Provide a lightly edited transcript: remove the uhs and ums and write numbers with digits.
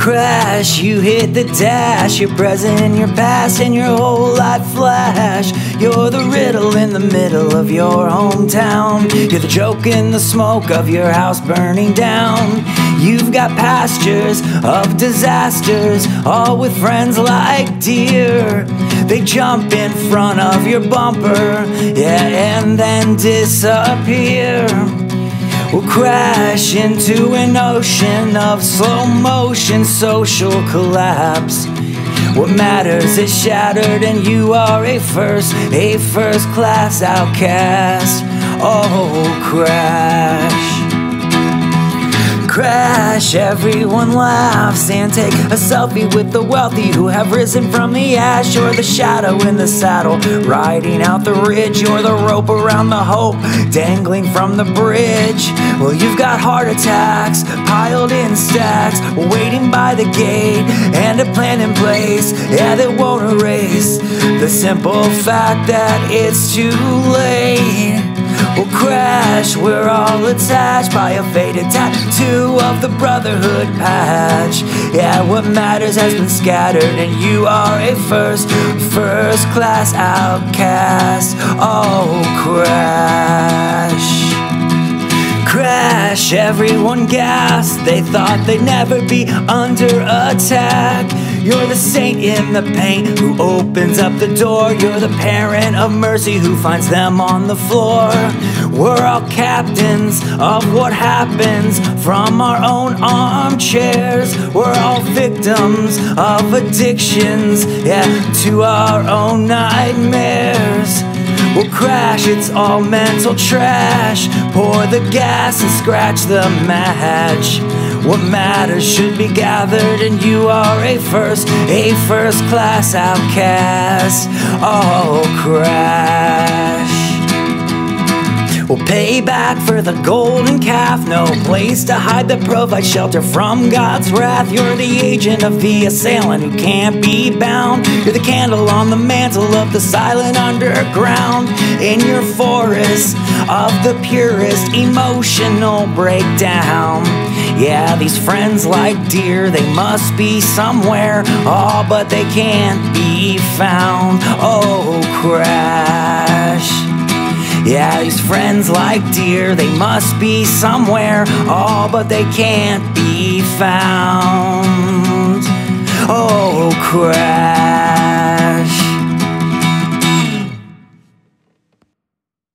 crash, you hit the dash. Your present and your past and your whole life flash. You're the riddle in the middle of your hometown. You're the joke in the smoke of your house burning down. You've got pastures of disasters, all with friends like deer. They jump in front of your bumper, yeah, and then disappear. We'll crash into an ocean of slow motion social collapse. What matters is shattered and you are a first class outcast. Oh, crash. Crash, everyone laughs and take a selfie with the wealthy who have risen from the ash. You're the shadow in the saddle, riding out the ridge. You're the rope around the hope, dangling from the bridge. Well, you've got heart attacks, piled in stacks, waiting by the gate, and a plan in place, yeah, that won't erase the simple fact that it's too late. We'll crash, we're all attached by a faded tattoo of the brotherhood patch. Yeah, what matters has been scattered and you are a first class outcast. Oh, crash. Crash, everyone gasped. They thought they'd never be under attack. You're the saint in the paint who opens up the door. You're the parent of mercy who finds them on the floor. We're all captains of what happens from our own armchairs. We're all victims of addictions, yeah, to our own nightmares. We'll crash, it's all mental trash. Pour the gas and scratch the match. What matters should be gathered and you are a first class outcast. Oh, crash. We'll pay back for the golden calf. No place to hide that provides shelter from God's wrath. You're the agent of the assailant who can't be bound. You're the candle on the mantle of the silent underground. In your forest of the purest emotional breakdown. Yeah, these friends like deer, they must be somewhere. Oh, but they can't be found. Oh, crash. Yeah, these friends like deer, they must be somewhere. Oh, but they can't be found. Oh, crash.